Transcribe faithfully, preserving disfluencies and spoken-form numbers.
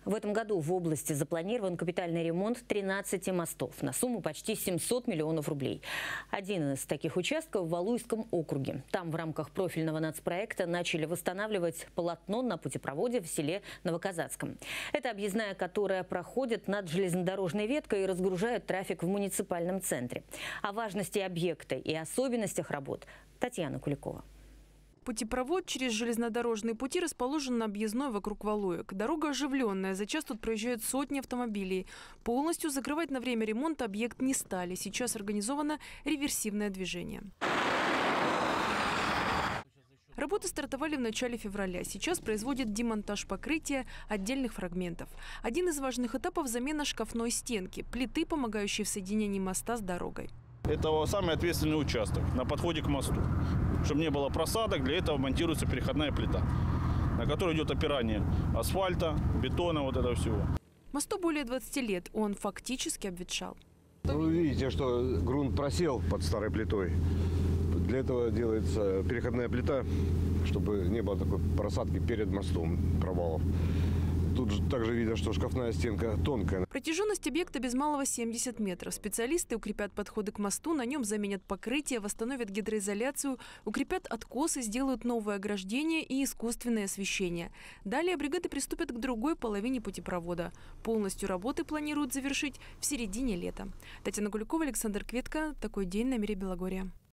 В этом году в области запланирован капитальный ремонт тринадцати мостов на сумму почти семьсот миллионов рублей. Один из таких участков в Валуйском округе. Там в рамках профильного нацпроекта начали восстанавливать полотно на путепроводе в селе Новоказацком. Это объездная, которая проходит над железнодорожной веткой и разгружает трафик в муниципальном центре. О важности объекта и особенностях работ Татьяна Куликова. Путепровод через железнодорожные пути расположен на объездной вокруг Валуек. Дорога оживленная, за час тут проезжают сотни автомобилей. Полностью закрывать на время ремонта объект не стали. Сейчас организовано реверсивное движение. Работы стартовали в начале февраля. Сейчас производят демонтаж покрытия отдельных фрагментов. Один из важных этапов – замена шкафной стенки, плиты, помогающей в соединении моста с дорогой. Это самый ответственный участок на подходе к мосту. Чтобы не было просадок, для этого монтируется переходная плита, на которой идет опирание асфальта, бетона, вот этого всего. Мосту более двадцати лет, он фактически обветшал. Вы видите, что грунт просел под старой плитой. Для этого делается переходная плита, чтобы не было такой просадки перед мостом, провалов. Тут же также видно, что шкафная стенка тонкая. Протяженность объекта без малого семьдесят метров. Специалисты укрепят подходы к мосту, на нем заменят покрытие, восстановят гидроизоляцию, укрепят откосы, сделают новое ограждение и искусственное освещение. Далее бригады приступят к другой половине путепровода. Полностью работы планируют завершить в середине лета. Татьяна Куликова, Александр Кветко. Такой день на Мире Белогорья.